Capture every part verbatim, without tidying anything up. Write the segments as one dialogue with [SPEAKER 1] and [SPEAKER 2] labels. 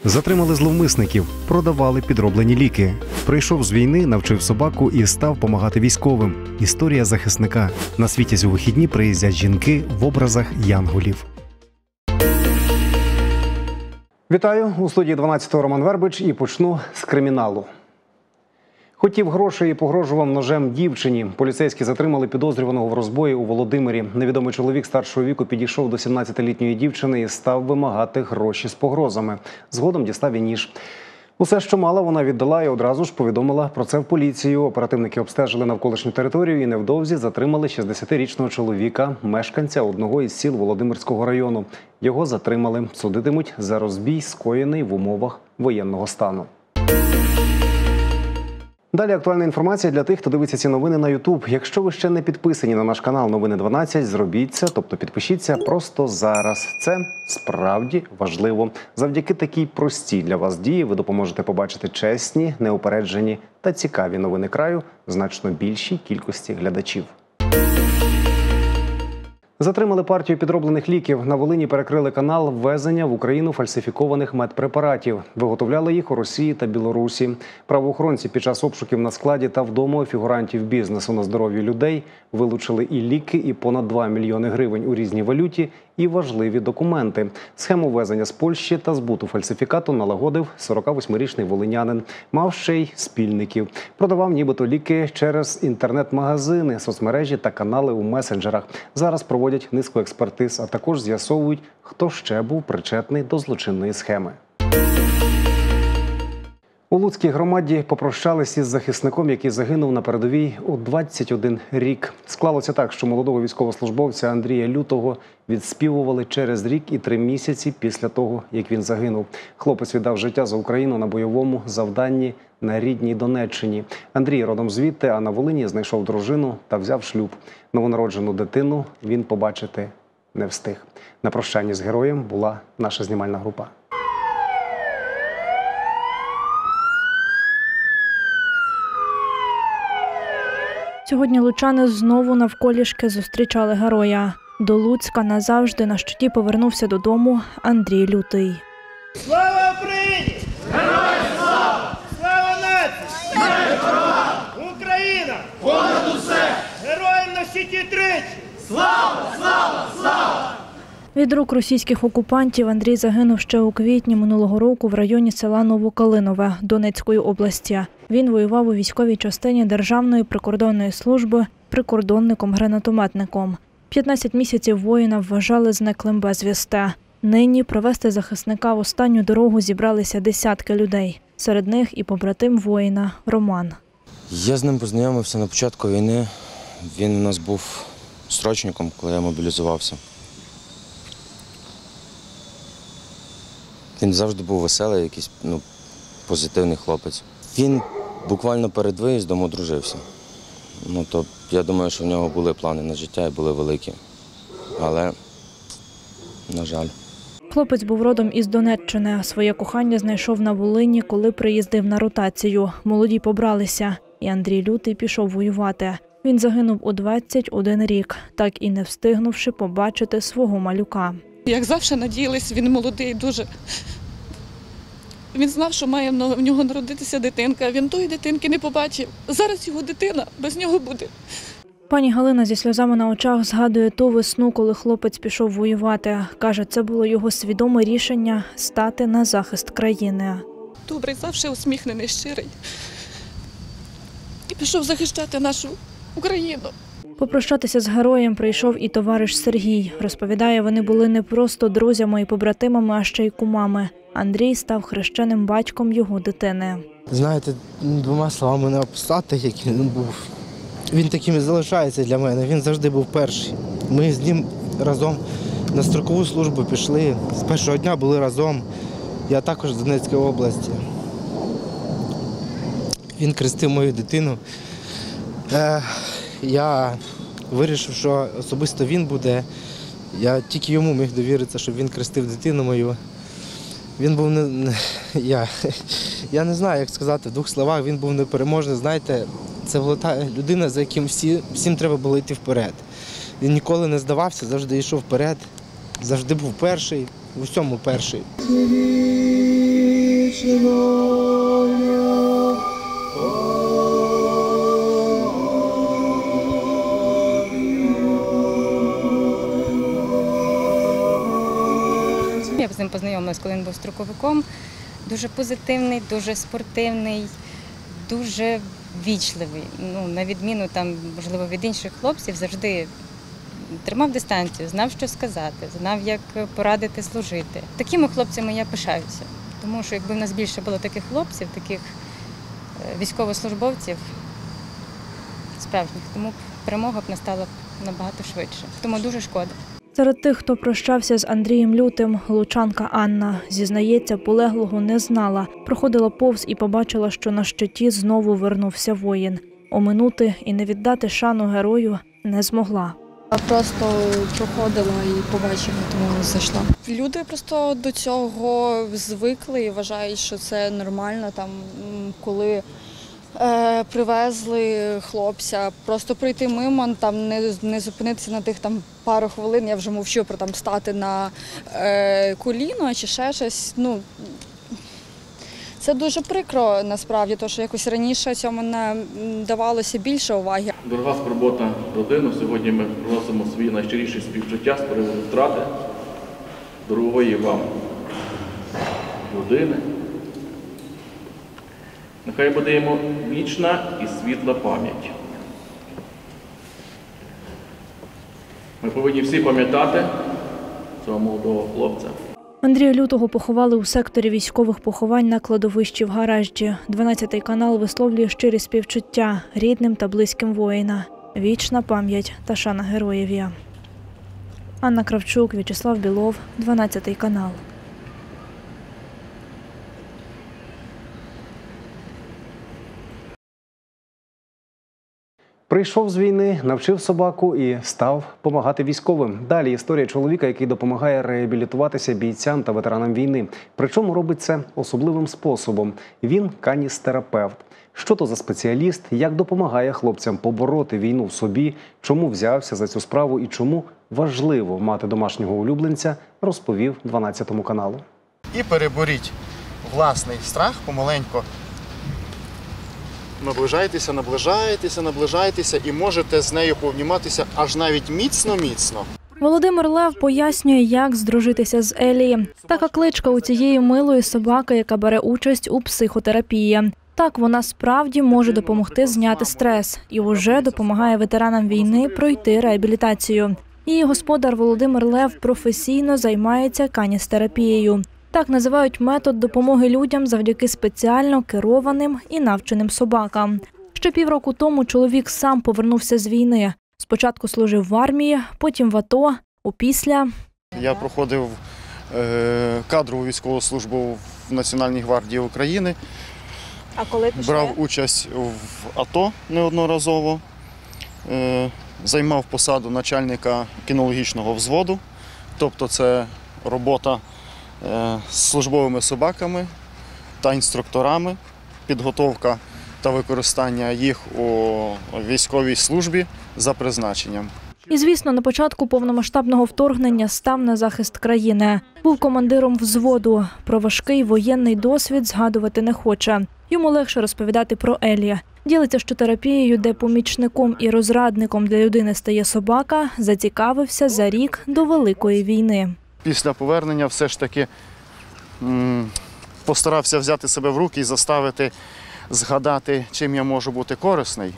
[SPEAKER 1] Затримали зловмисників, продавали підроблені ліки. Прийшов з війни, навчив собаку і став помагати військовим. Історія захисника. На світі у вихідні приїздять жінки в образах янголів. Вітаю! У студії дванадцятого Роман Вербич і почну з криміналу. Хотів грошей і погрожував ножем дівчині. Поліцейські затримали підозрюваного в розбої у Володимирі. Невідомий чоловік старшого віку підійшов до сімнадцятилітньої дівчини і став вимагати гроші з погрозами. Згодом дістав і ніж. Усе, що мала, вона віддала і одразу ж повідомила про це в поліцію. Оперативники обстежили навколишню територію і невдовзі затримали шістдесятирічного чоловіка, мешканця одного із сіл Володимирського району. Його затримали. Судитимуть за розбій, скоєний в умовах воєнного стану. Далі актуальна інформація для тих, хто дивиться ці новини на ютуб. Якщо ви ще не підписані на наш канал Новини дванадцять, зробіть це, тобто підпишіться просто зараз. Це справді важливо. Завдяки такій простій для вас дії ви допоможете побачити чесні, неупереджені та цікаві новини краю значно більшій кількості глядачів. Затримали партію підроблених ліків. На Волині перекрили канал ввезення в Україну фальсифікованих медпрепаратів. Виготовляли їх у Росії та Білорусі. Правоохоронці під час обшуків на складі та вдома у фігурантів бізнесу на здоров'я людей вилучили і ліки, і понад два мільйони гривень у різній валюті, і важливі документи. Схему ввезення з Польщі та збуту фальсифікату налагодив сорокавосьмирічний волинянин. Мав ще й спільників. Продавав нібито ліки через інтернет-магазини, соцмережі та канали у месенджерах. Зараз проводять низку експертиз, а також з'ясовують, хто ще був причетний до злочинної схеми. У Луцькій громаді попрощались із захисником, який загинув на передовій у двадцять один рік. Склалося так, що молодого військовослужбовця Андрія Лютого відспівували через рік і три місяці після того, як він загинув. Хлопець віддав життя за Україну на бойовому завданні на рідній Донеччині. Андрій родом звідти, а на Волині знайшов дружину та взяв шлюб. Новонароджену дитину він побачити не встиг. На прощанні з героєм була наша знімальна група.
[SPEAKER 2] Сьогодні лучани знову навколішки зустрічали героя. До Луцька назавжди на щиті повернувся додому Андрій Лютий.
[SPEAKER 3] Слава Україні! Героям слава! Слава нації! Смерть ворогам! Україна! Понад усе! Героям на щиті тричі! Слава! Слава! Слава!
[SPEAKER 2] Від рук російських окупантів Андрій загинув ще у квітні минулого року в районі села Новокалинове Донецької області. Він воював у військовій частині Державної прикордонної служби прикордонником-гранатометником. п'ятнадцять місяців воїна вважали зниклим безвісти. Нині провести захисника в останню дорогу зібралися десятки людей. Серед них і побратим воїна Роман.
[SPEAKER 4] Я з ним познайомився на початку війни. Він у нас був срочником, коли я мобілізувався. Він завжди був веселий, якийсь ну, позитивний хлопець. Він буквально перед виїздом одружився. Ну, то, я думаю, що в нього були плани на життя і були великі. Але, на жаль.
[SPEAKER 2] Хлопець був родом із Донеччини. Своє кохання знайшов на Волині, коли приїздив на ротацію. Молоді побралися, і Андрій Лютий пішов воювати. Він загинув у двадцять один рік, так і не встигнувши побачити свого малюка.
[SPEAKER 5] Як завжди надіялись, він молодий дуже. Він знав, що має в нього народитися дитинка, він тої дитинки не побачив. Зараз його дитина без нього буде.
[SPEAKER 2] Пані Галина зі сльозами на очах згадує ту весну, коли хлопець пішов воювати. Каже, це було його свідоме рішення стати на захист країни.
[SPEAKER 5] Добрий, завжди усміхнений, щирий. І пішов захищати нашу Україну.
[SPEAKER 2] Попрощатися з героєм прийшов і товариш Сергій. Розповідає, вони були не просто друзями і побратимами, а ще й кумами. Андрій став хрещеним батьком його дитини.
[SPEAKER 6] Знаєте, двома словами не описати, як він був. Він таким і залишається для мене, він завжди був перший. Ми з ним разом на строкову службу пішли, з першого дня були разом. Я також з Донецької області. Він хрестив мою дитину. Я вирішив, що особисто він буде. Я тільки йому міг довіритися, щоб він хрестив дитину мою. Він був не я. Я не знаю, як сказати в двох словах. Він був непереможний. Знаєте, це була та людина, за яким всі, всім треба було йти вперед. Він ніколи не здавався, завжди йшов вперед, завжди був перший, в усьому перший.
[SPEAKER 7] ним познайомилась, коли він був строковиком. Дуже позитивний, дуже спортивний, дуже вічливий. Ну, на відміну там, можливо, від інших хлопців, завжди тримав дистанцію, знав, що сказати, знав, як порадити служити. Такими хлопцями я пишаюся, тому що якби в нас більше було таких хлопців, таких військовослужбовців справжніх, тому перемога б настала набагато швидше. Тому дуже шкода.
[SPEAKER 2] Серед тих, хто прощався з Андрієм Лютим, лучанка Анна. Зізнається, полеглого не знала. Проходила повз і побачила, що на щиті знову вернувся воїн. Оминути і не віддати шану герою не змогла.
[SPEAKER 8] Просто проходила і побачила, тому зайшла.
[SPEAKER 9] Люди просто до цього звикли і вважають, що це нормально, там, коли е, привезли хлопця, просто пройти мимо, там, не, не зупинитися на тих там, пару хвилин, я вже мовчу про там, стати на е, коліно чи ще щось. Ну, це дуже прикро, насправді, тому що якось раніше цьому не давалося більше уваги.
[SPEAKER 10] Дорога скорбота родину, сьогодні ми приносимо свої найщиріші співчуття з приводу втрати дорогої вам людини. Нехай буде йому вічна і світла пам'ять. Ми повинні всі пам'ятати цього молодого хлопця.
[SPEAKER 2] Андрія Лютого поховали у секторі військових поховань на кладовищі в Гаражджі. дванадцятий канал висловлює щирі співчуття рідним та близьким воїна. Вічна пам'ять та шана героєві. Анна Кравчук, В'ячеслав Білов, дванадцятий канал.
[SPEAKER 1] Прийшов з війни, навчив собаку і став допомагати військовим. Далі історія чоловіка, який допомагає реабілітуватися бійцям та ветеранам війни. Причому робить це особливим способом. Він каністерапевт. Що то за спеціаліст, як допомагає хлопцям побороти війну в собі, чому взявся за цю справу і чому важливо мати домашнього улюбленця, розповів дванадцятому каналу.
[SPEAKER 11] І переборіть власний страх помаленько. Наближайтеся, наближайтеся, наближайтеся і можете з нею повніматися аж навіть міцно-міцно.
[SPEAKER 2] Володимир Лев пояснює, як здружитися з Елі. Така кличка у цієї милої собаки, яка бере участь у психотерапії. Так, вона справді може допомогти зняти стрес і уже допомагає ветеранам війни пройти реабілітацію. Її господар Володимир Лев професійно займається каністерапією. Так називають метод допомоги людям завдяки спеціально керованим і навченим собакам. Ще півроку тому чоловік сам повернувся з війни. Спочатку служив в армії, потім в АТО, опісля.
[SPEAKER 11] Я проходив е, кадрову військову службу в Національній гвардії України.
[SPEAKER 2] А коли пішли?
[SPEAKER 11] Брав участь в АТО неодноразово. Е, займав посаду начальника кінологічного взводу. Тобто це робота з службовими собаками та інструкторами, підготовка та використання їх у військовій службі за призначенням.
[SPEAKER 2] І, звісно, на початку повномасштабного вторгнення став на захист країни. Був командиром взводу. Про важкий воєнний досвід згадувати не хоче. Йому легше розповідати про Елі. Ділиться, що терапією, де помічником і розрадником для людини стає собака, зацікавився за рік до Великої війни.
[SPEAKER 11] Після повернення все ж таки м, постарався взяти себе в руки і заставити згадати, чим я можу бути корисний.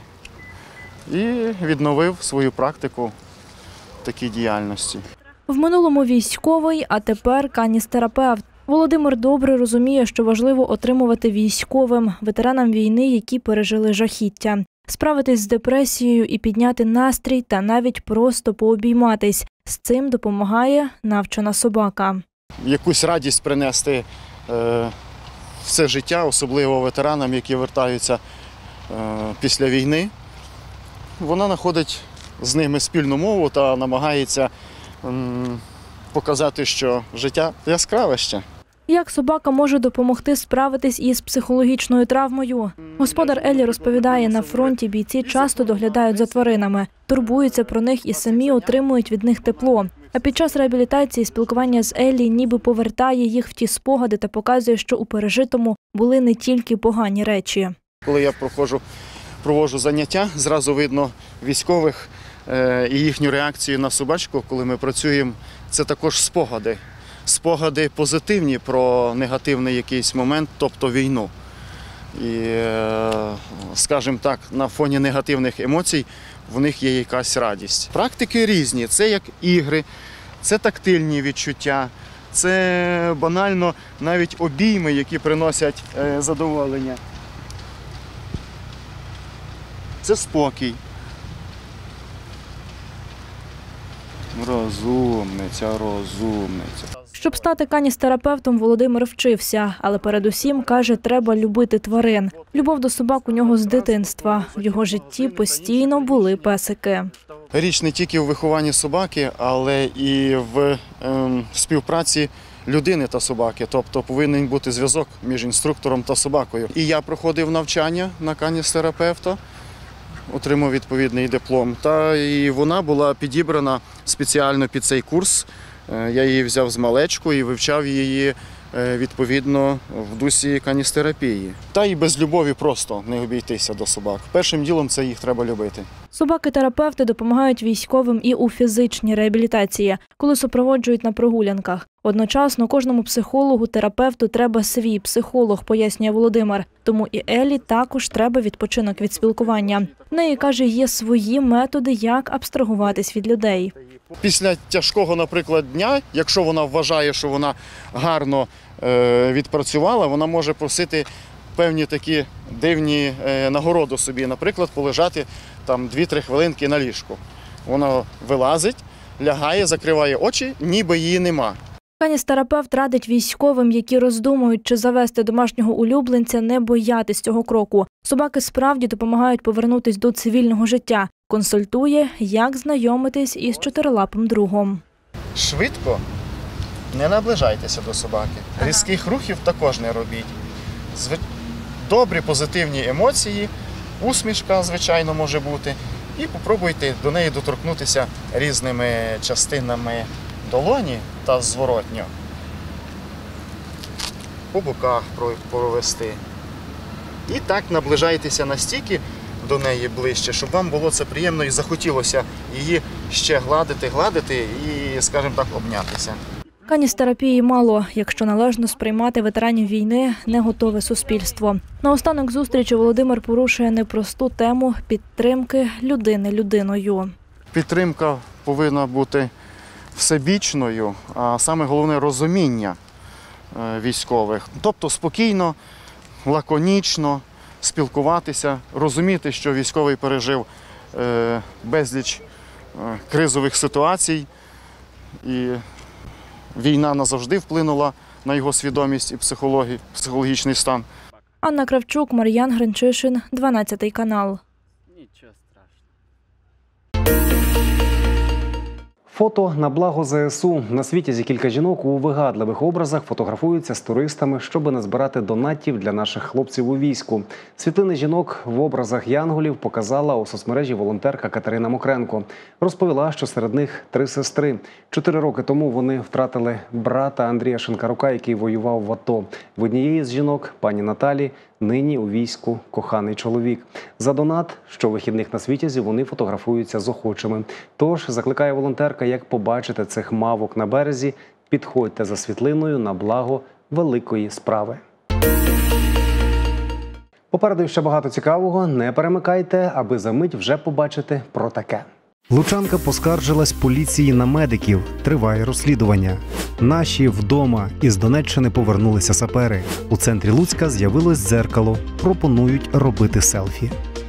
[SPEAKER 11] І відновив свою практику в такій діяльності.
[SPEAKER 2] В минулому військовий, а тепер каністерапевт. Володимир добре розуміє, що важливо отримувати військовим, ветеранам війни, які пережили жахіття. Справитись з депресією і підняти настрій та навіть просто пообійматись. З цим допомагає навчена собака.
[SPEAKER 11] Якусь радість принести е, в це життя, особливо ветеранам, які вертаються е, після війни. Вона знаходить з ними спільну мову та намагається м, показати, що життя яскраве ще.
[SPEAKER 2] Як собака може допомогти справитись із психологічною травмою? Господар Елі розповідає, на фронті бійці часто доглядають за тваринами, турбуються про них і самі отримують від них тепло. А під час реабілітації спілкування з Елі ніби повертає їх в ті спогади та показує, що у пережитому були не тільки погані речі.
[SPEAKER 11] Коли я проходжу, проводжу заняття, зразу видно військових е, і їхню реакцію на собачку, коли ми працюємо. Це також спогади. спогади позитивні про негативний якийсь момент, тобто війну. І, скажімо так, на фоні негативних емоцій в них є якась радість. Практики різні. Це як ігри, це тактильні відчуття, це банально навіть обійми, які приносять задоволення. Це спокій. Розумниця, розумниця.
[SPEAKER 2] Щоб стати каністерапевтом, Володимир вчився, але передусім, каже, треба любити тварин. Любов до собак у нього з дитинства. В його житті постійно були песики.
[SPEAKER 11] Річ не тільки в вихованні собаки, але і в ем, співпраці людини та собаки. Тобто повинен бути зв'язок між інструктором та собакою. І я проходив навчання на каністерапевта, отримав відповідний диплом. Та і вона була підібрана спеціально під цей курс. Я її взяв з малечку і вивчав її відповідно в дусі каністерапії. Та і без любові просто не обійтися до собак. Першим ділом це їх треба любити.
[SPEAKER 2] Собаки-терапевти допомагають військовим і у фізичній реабілітації, коли супроводжують на прогулянках. Одночасно кожному психологу, терапевту треба свій психолог, пояснює Володимир. Тому і Еллі також треба відпочинок від спілкування. В неї, каже, є свої методи, як абстрагуватись від людей.
[SPEAKER 11] Після тяжкого, наприклад, дня, якщо вона вважає, що вона гарно е, відпрацювала, вона може просити певні такі дивні е, нагороди собі, наприклад, полежати там дві-три хвилинки на ліжку. Вона вилазить, лягає, закриває очі, ніби її нема.
[SPEAKER 2] Каністерапевт радить військовим, які роздумують, чи завести домашнього улюбленця, не боятись цього кроку. Собаки справді допомагають повернутись до цивільного життя. Консультує, як знайомитись із чотирилапим другом.
[SPEAKER 11] Швидко не наближайтеся до собаки. Різких рухів також не робіть. Добрі позитивні емоції, усмішка, звичайно, може бути. І попробуйте до неї доторкнутися різними частинами долоні та зворотньо. По боках провести. І так наближайтеся настільки до неї ближче, щоб вам було це приємно і захотілося її ще гладити, гладити і, скажімо так, обнятися.
[SPEAKER 2] Каністерапії мало, якщо належно сприймати ветеранів війни, не готове суспільство. Наостанок зустрічі Володимир порушує непросту тему підтримки людини людиною.
[SPEAKER 11] Підтримка повинна бути всебічною, а саме головне – розуміння військових. Тобто спокійно, лаконічно спілкуватися, розуміти, що військовий пережив безліч кризових ситуацій, і війна назавжди вплинула на його свідомість і психологічний стан.
[SPEAKER 2] Анна Кравчук, Мар'ян Гринчишин, дванадцятий канал.
[SPEAKER 1] Фото на благо ЗСУ. На світі зі кілька жінок у вигадливих образах фотографуються з туристами, щоб назбирати донатів для наших хлопців у війську. Світлини жінок в образах янголів показала у соцмережі волонтерка Катерина Мокренко. Розповіла, що серед них три сестри. Чотири роки тому вони втратили брата Андрія Шинкарука, який воював в АТО. В однієї з жінок, пані Наталі, нині у війську коханий чоловік. За донат щовихідних на Світязі вони фотографуються з охочими. Тож, закликає волонтерка, як побачите цих мавок на березі, підходьте за світлиною на благо великої справи. Попереду ще багато цікавого. Не перемикайте, аби за мить вже побачити про таке. Лучанка поскаржилась поліції на медиків. Триває розслідування. Наші вдома. Із Донеччини повернулися сапери. У центрі Луцька з'явилось дзеркало. Пропонують робити селфі.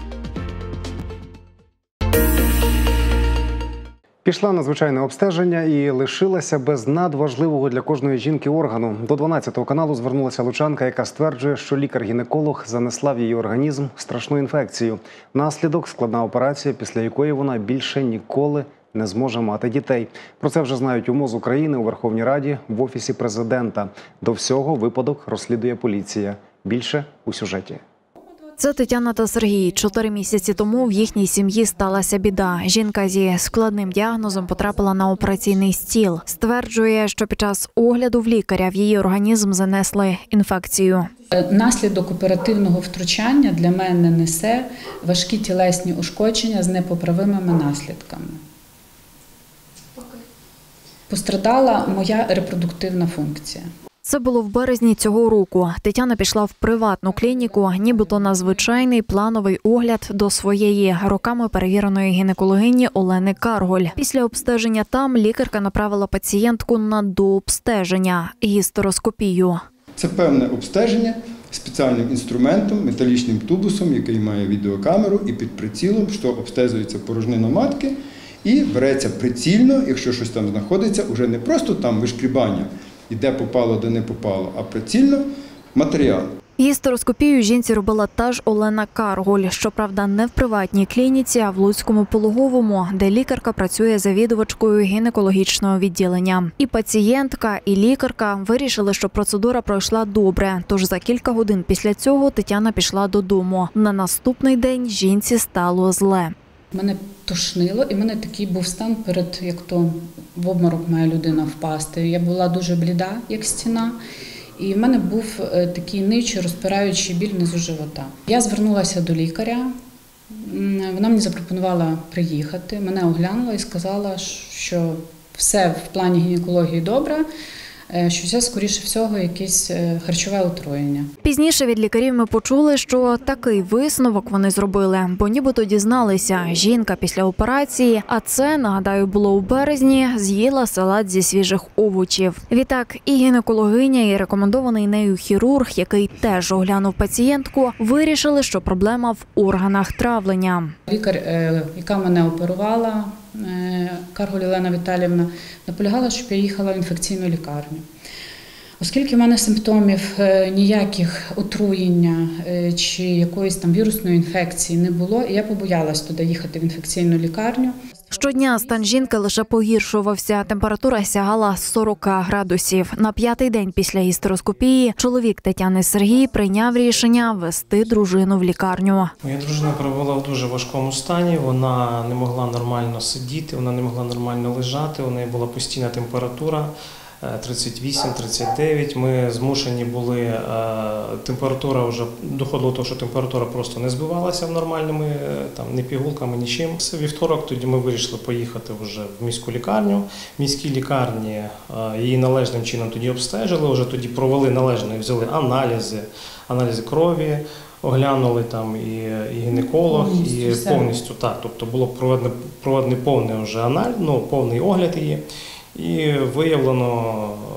[SPEAKER 1] Пішла на звичайне обстеження і лишилася без надважливого для кожної жінки органу. До дванадцятого каналу звернулася лучанка, яка стверджує, що лікар-гінеколог занесла в її організм страшну інфекцію. Наслідок – складна операція, після якої вона більше ніколи не зможе мати дітей. Про це вже знають у МОЗ України, у Верховній Раді, в Офісі Президента. До всього випадок розслідує поліція. Більше у сюжеті.
[SPEAKER 12] Це Тетяна та Сергій. Чотири місяці тому в їхній сім'ї сталася біда. Жінка зі складним діагнозом потрапила на операційний стіл. Стверджує, що під час огляду в лікаря в її організм занесли інфекцію.
[SPEAKER 13] Наслідок оперативного втручання для мене несе важкі тілесні ушкодження з непоправимими наслідками. Пострадала моя репродуктивна функція.
[SPEAKER 12] Це було в березні цього року. Тетяна пішла в приватну клініку, нібито на звичайний плановий огляд до своєї роками перевіреної гінекологині Олени Карголь. Після обстеження там лікарка направила пацієнтку на дообстеження – гістероскопію.
[SPEAKER 14] Це певне обстеження спеціальним інструментом, металічним тубусом, який має відеокамеру, і під прицілом, що обстежується порожнина матки, і береться прицільно, якщо щось там знаходиться, уже не просто там вишкрібання, і де попало, де не попало, а прицільно матеріал.
[SPEAKER 12] Гістероскопію жінці робила та ж Олена Карголь. Щоправда, не в приватній клініці, а в Луцькому пологовому, де лікарка працює завідувачкою гінекологічного відділення. І пацієнтка, і лікарка вирішили, що процедура пройшла добре. Тож за кілька годин після цього Тетяна пішла додому. На наступний день жінці стало зле.
[SPEAKER 13] Мене тошнило, і в мене такий був стан перед, як то в обморок має людина впасти. Я була дуже бліда, як стіна. І в мене був такий ничий, розпираючий біль внизу живота. Я звернулася до лікаря, вона мені запропонувала приїхати, мене оглянула і сказала, що все в плані гінекології добре, що це, скоріше всього, якесь харчове отруєння.
[SPEAKER 12] Пізніше від лікарів ми почули, що такий висновок вони зробили, бо нібито дізналися, жінка після операції, а це, нагадаю, було у березні, з'їла салат зі свіжих овочів. Відтак і гінекологиня, і рекомендований нею хірург, який теж оглянув пацієнтку, вирішили, що проблема в органах травлення.
[SPEAKER 13] Лікар, яка мене оперувала, Карголь Олена Віталіївна, наполягала, щоб я їхала в інфекційну лікарню. Оскільки в мене симптомів ніяких отруєння чи якоїсь там вірусної інфекції не було, я побоялась туди їхати в інфекційну лікарню.
[SPEAKER 12] Щодня стан жінки лише погіршувався. Температура сягала сорок градусів. На п'ятий день після гістероскопії чоловік Тетяни Сергій прийняв рішення вести дружину в лікарню.
[SPEAKER 15] Моя дружина перебувала в дуже важкому стані. Вона не могла нормально сидіти, вона не могла нормально лежати, у неї була постійна температура. тридцять вісім - тридцять дев'ять. Ми змушені були, температура вже доходило до того, що температура просто не збивалася в нормальними, там, ні пігулками, нічим. Це вівторок, тоді ми вирішили поїхати вже в міську лікарню. В міській лікарні її належним чином тоді обстежили, вже тоді провели належно, взяли аналізи, аналізи крові, оглянули там і, і гінеколог, повністю і все. повністю, так, тобто було проведено, проведений повний вже аналіз, ну, повний огляд її. І виявлено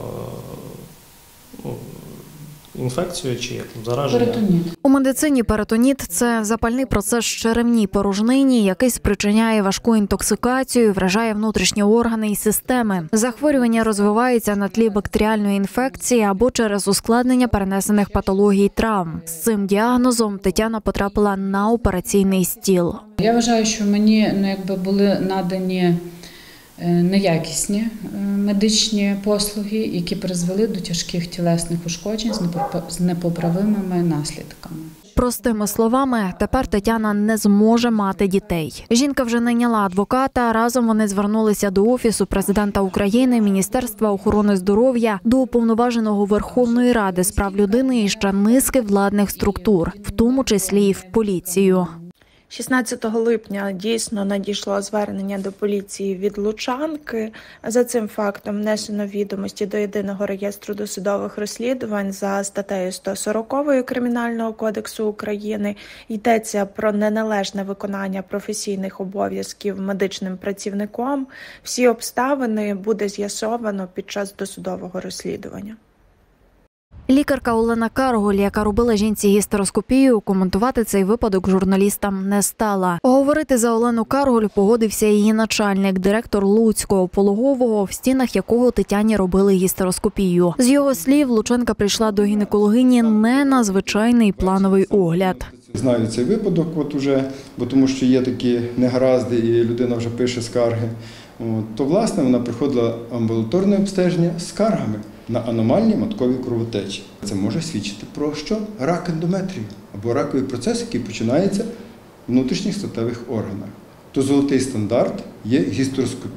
[SPEAKER 15] ну, інфекцію чи як там, зараження.
[SPEAKER 13] Перитоніт.
[SPEAKER 12] У медицині перитоніт – це запальний процес в черевній порожнині, який спричиняє важку інтоксикацію, вражає внутрішні органи і системи. Захворювання розвивається на тлі бактеріальної інфекції або через ускладнення перенесених патологій й травм. З цим діагнозом Тетяна потрапила на операційний стіл.
[SPEAKER 13] Я вважаю, що мені ну, якби були надані неякісні медичні послуги, які призвели до тяжких тілесних ушкоджень з непоправимими наслідками.
[SPEAKER 12] Простими словами, тепер Тетяна не зможе мати дітей. Жінка вже найняла адвоката, разом вони звернулися до Офісу президента України, Міністерства охорони здоров'я, до Уповноваженого Верховної Ради з прав людини і ще низки владних структур, в тому числі і в поліцію.
[SPEAKER 16] шістнадцятого липня дійсно надійшло звернення до поліції від лучанки. За цим фактом внесено відомості до Єдиного реєстру досудових розслідувань за статтею сто сорок Кримінального кодексу України. Йдеться про неналежне виконання професійних обов'язків медичним працівником. Всі обставини буде з'ясовано під час досудового розслідування.
[SPEAKER 12] Лікарка Олена Карголь, яка робила жінці гістероскопію, коментувати цей випадок журналістам не стала. Говорити за Олену Карголь погодився її начальник, директор Луцького пологового, в стінах якого Тетяні робили гістероскопію. З його слів, Лученка прийшла до гінекологині не на звичайний плановий огляд.
[SPEAKER 14] Знаю цей випадок, от уже, бо тому що є такі негаразди і людина вже пише скарги. От, то, власне, вона приходила в амбулаторне обстеження з скаргами на аномальні маткові кровотечі. Це може свідчити про що? Рак ендометрію або раковий процес, який починається в внутрішніх статевих органах. То золотий стандарт є гістероскопія.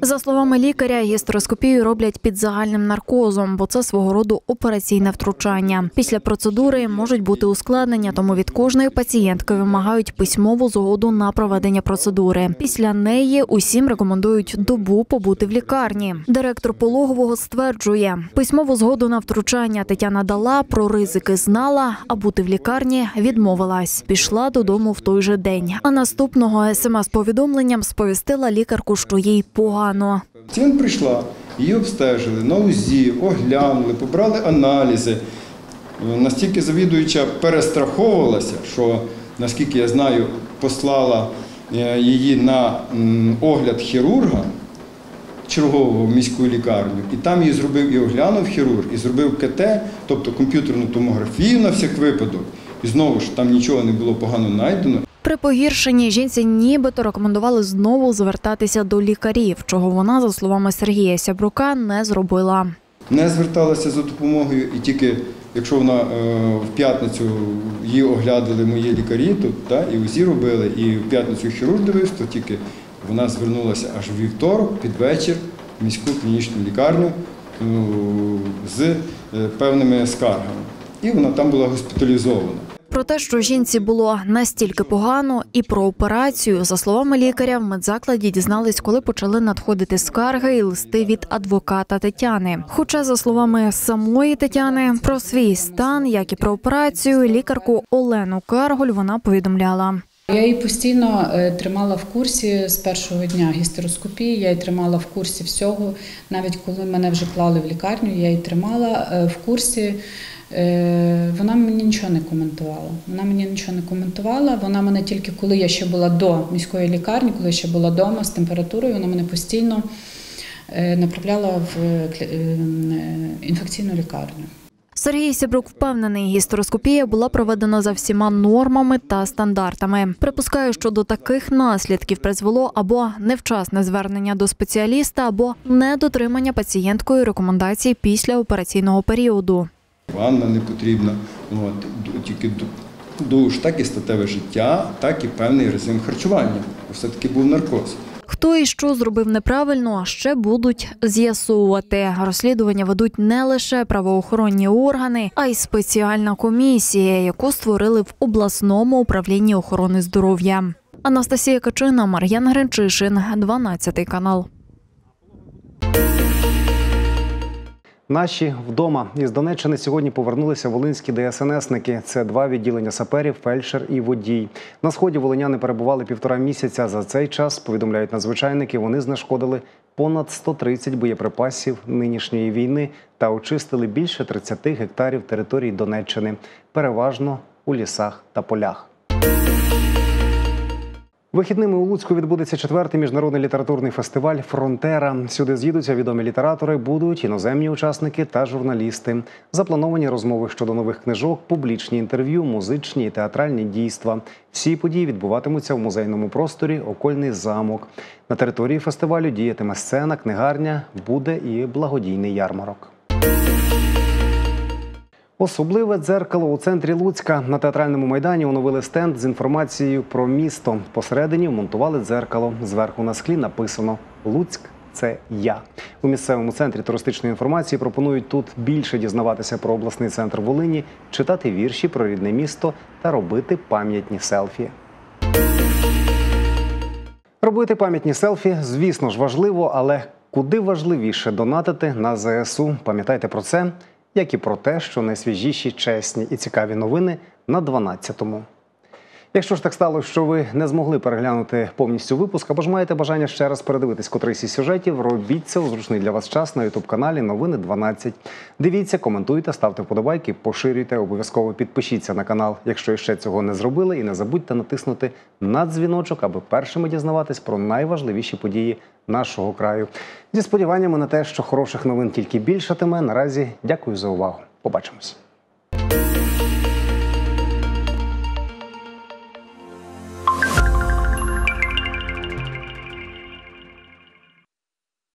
[SPEAKER 12] За словами лікаря, гістероскопію роблять під загальним наркозом, бо це свого роду операційне втручання. Після процедури можуть бути ускладнення, тому від кожної пацієнтки вимагають письмову згоду на проведення процедури. Після неї усім рекомендують добу побути в лікарні. Директор пологового стверджує, письмову згоду на втручання Тетяна дала, про ризики знала, а бути в лікарні відмовилась. Пішла додому в той же день. А наступного смс-повідомленням сповістила лікарку, що їй погано.
[SPEAKER 14] Пацієнт прийшла, її обстежили, на УЗІ, оглянули, побрали аналізи. Настільки завідуюча перестраховувалася, що, наскільки я знаю, послала її на огляд хірурга чергового в міську лікарню. І там її зробив і оглянув хірург, і зробив КТ, тобто комп'ютерну томографію на всяк випадок. І знову ж там нічого не було погано знайдено.
[SPEAKER 12] При погіршенні жінці нібито рекомендували знову звертатися до лікарів, чого вона, за словами Сергія Сябрука, не зробила.
[SPEAKER 14] Не зверталася за допомогою, і тільки якщо вона е, в п'ятницю її оглядали мої лікарі, тут, та, і УЗІ робили, і в п'ятницю хірург дивився, то тільки вона звернулася аж в вівторок під вечір в міську клінічну лікарню е, з е, певними скаргами. І вона там була госпіталізована.
[SPEAKER 12] Про те, що жінці було настільки погано, і про операцію, за словами лікаря, в медзакладі дізнались, коли почали надходити скарги і листи від адвоката Тетяни. Хоча, за словами самої Тетяни, про свій стан, як і про операцію, лікарку Олену Карголь вона повідомляла.
[SPEAKER 13] Я її постійно тримала в курсі з першого дня гістероскопії, я її тримала в курсі всього. Навіть коли мене вже клали в лікарню, я її тримала в курсі. Вона мені нічого не коментувала. Вона мені нічого не коментувала. Вона мене тільки, коли я ще була до міської лікарні, коли я ще була вдома з температурою, вона мене постійно направляла в інфекційну лікарню.
[SPEAKER 12] Сергій Сябрук впевнений, гістероскопія була проведена за всіма нормами та стандартами. Припускаю, що до таких наслідків призвело або невчасне звернення до спеціаліста, або недотримання пацієнткою рекомендацій після операційного періоду.
[SPEAKER 14] Ванна не потрібна, от, тільки душ, так і статеве життя, так і певний режим харчування. Все-таки був наркоз.
[SPEAKER 12] Хто і що зробив неправильно, ще будуть з'ясовувати. Розслідування ведуть не лише правоохоронні органи, а й спеціальна комісія, яку створили в обласному управлінні охорони здоров'я. Анастасія Качина, Мар'ян Гринчишин, дванадцятий канал.
[SPEAKER 1] Наші вдома. Із Донеччини сьогодні повернулися волинські де ес ен есники. Це два відділення саперів, фельдшер і водій. На сході волиняни перебували півтора місяця. За цей час, повідомляють надзвичайники, вони знешкодили понад сто тридцять боєприпасів нинішньої війни та очистили більше тридцяти гектарів території Донеччини, переважно у лісах та полях. Вихідними у Луцьку відбудеться четвертий міжнародний літературний фестиваль «Фронтера». Сюди з'їдуться відомі літератори, будуть іноземні учасники та журналісти. Заплановані розмови щодо нових книжок, публічні інтерв'ю, музичні і театральні дійства. Всі події відбуватимуться в музейному просторі «Окольний замок». На території фестивалю діятиме сцена, книгарня, буде і благодійний ярмарок. Особливе дзеркало у центрі Луцька. На театральному майдані оновили стенд з інформацією про місто. Посередині вмонтували дзеркало. Зверху на склі написано «Луцьк – це я». У місцевому центрі туристичної інформації пропонують тут більше дізнаватися про обласний центр Волині, читати вірші про рідне місто та робити пам'ятні селфі. Робити пам'ятні селфі, звісно ж, важливо, але куди важливіше донатити на зе ес у. Пам'ятайте про це, як і про те, що найсвіжіші, чесні і цікаві новини на дванадцятому. Якщо ж так сталося, що ви не змогли переглянути повністю випуск, або ж маєте бажання ще раз передивитись котрийсь із сюжетів, робіть це у зручний для вас час на ютуб-каналі «Новини дванадцять». Дивіться, коментуйте, ставте вподобайки, поширюйте, обов'язково підпишіться на канал, якщо ще цього не зробили, і не забудьте натиснути на дзвіночок, аби першими дізнаватись про найважливіші події нашого краю. Зі сподіваннями на те, що хороших новин тільки більшатиме, наразі дякую за увагу. Побачимось.